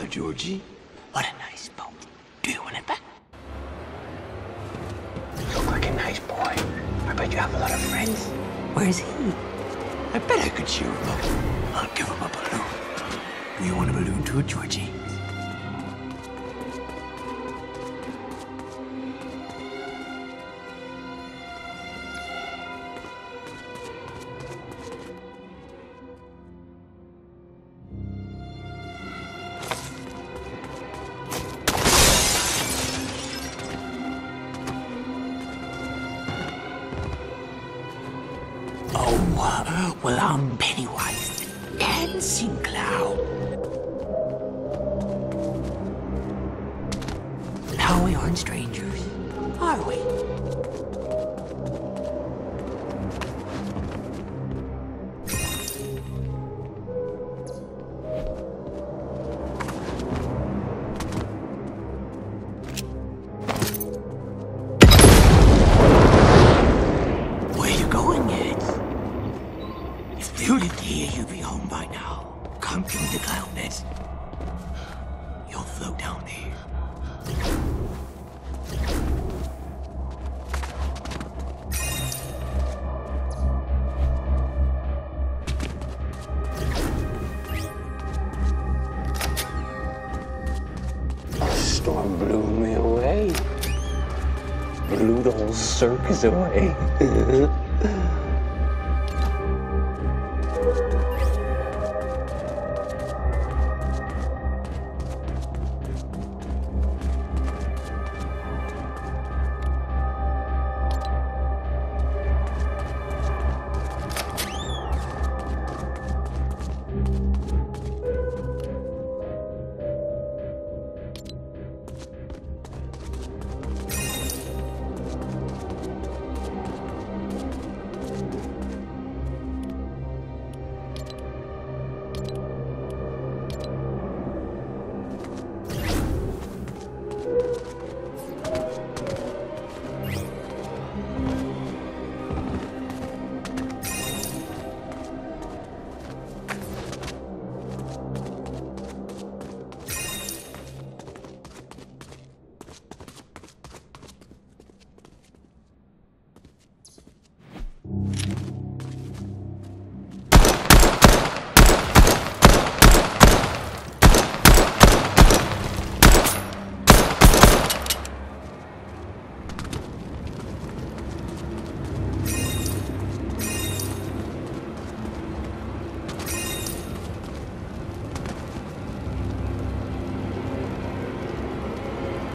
Georgie. What a nice boat. Do you want it back? You look like a nice boy. I bet you have a lot of friends. Where's he? I bet I could cheer him up. I'll give him a balloon. Do you want a balloon too, Georgie? Oh, well, I'm Pennywise, the dancing clown. Now we aren't strangers, are we? Where you going, Ed? If you lived here, you'd be home by now. Come to the clown nest. You'll float down there. A storm blew me away. Blew the whole circus away.